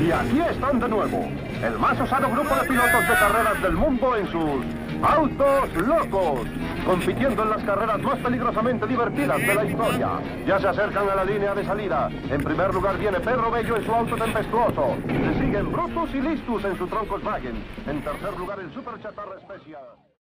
Y aquí están de nuevo, el más osado grupo de pilotos de carreras del mundo en sus autos locos, compitiendo en las carreras más peligrosamente divertidas de la historia. Ya se acercan a la línea de salida. En primer lugar viene Pedro Bello en su auto tempestuoso. Le siguen Brutus y Listus en su Troncoswagen. En tercer lugar el Super Chatarra Especia.